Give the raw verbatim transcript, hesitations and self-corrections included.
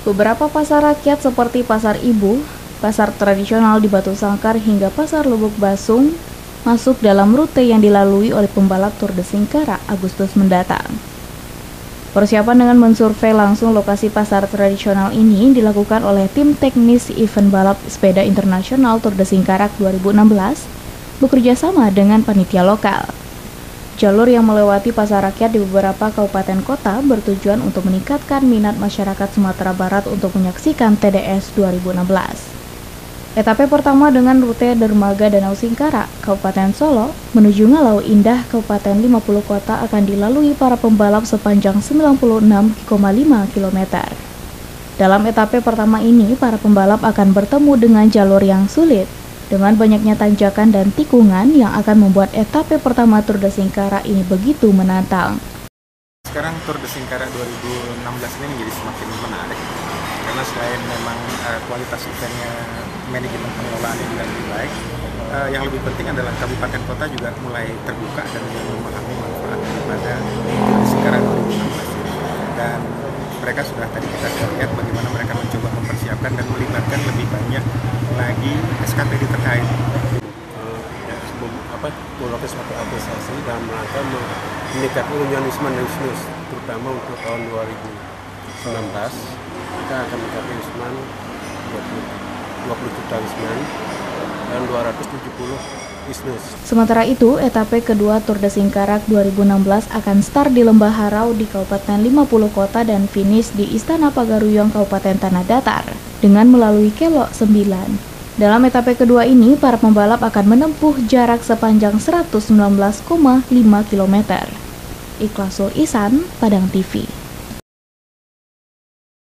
Beberapa pasar rakyat seperti Pasar Ibu, pasar tradisional di Batu Sangkar hingga Pasar Lubuk Basung masuk dalam rute yang dilalui oleh pembalap Tour de Singkarak Agustus mendatang. Persiapan dengan mensurvei langsung lokasi pasar tradisional ini dilakukan oleh tim teknis event balap sepeda internasional Tour de Singkarak dua ribu enam belas bekerja sama dengan panitia lokal. Jalur yang melewati pasar rakyat di beberapa kabupaten kota bertujuan untuk meningkatkan minat masyarakat Sumatera Barat untuk menyaksikan T D S dua ribu enam belas. Etape pertama dengan rute dermaga Danau Singkarak, Kabupaten Solo, menuju Ngalau Indah, Kabupaten lima puluh Kota akan dilalui para pembalap sepanjang sembilan puluh enam koma lima kilometer. Dalam etape pertama ini, para pembalap akan bertemu dengan jalur yang sulit, dengan banyaknya tanjakan dan tikungan yang akan membuat etape pertama Tour de Singkarak ini begitu menantang. Sekarang Tour de Singkarak dua ribu enam belas ini menjadi semakin menarik karena selain memang uh, kualitas eventnya, manajemen pengelolaannya juga lebih baik, uh, yang lebih penting adalah kabupaten kota juga mulai terbuka dan memahami manfaat daripada Tour de Singkarak dua ribu enam belas ini. Dan mereka sudah tadi kita sudah lihat bagaimana mereka mencoba mempersiapkan dan melibatkan lebih banyak lagi S K P D terkait. Uh, ya, sebelum apa melakukan suatu apresiasi dan mereka meningkatkan unionisme dan isnus, terutama untuk tahun dua ribu sembilan belas kita akan mencapai wisman dua puluh juta wisman dan dua ratus tujuh puluh isnus. Sementara itu, etape kedua Tour de Singkarak dua ribu enam belas akan start di Lembah Harau di Kabupaten lima puluh Kota dan finish di Istana Pagaruyung Kabupaten Tanah Datar dengan melalui Kelok sembilan. Dalam etape kedua ini, para pembalap akan menempuh jarak sepanjang seratus sembilan belas koma lima kilometer. Ikhlasul Ihsan, Padang T V.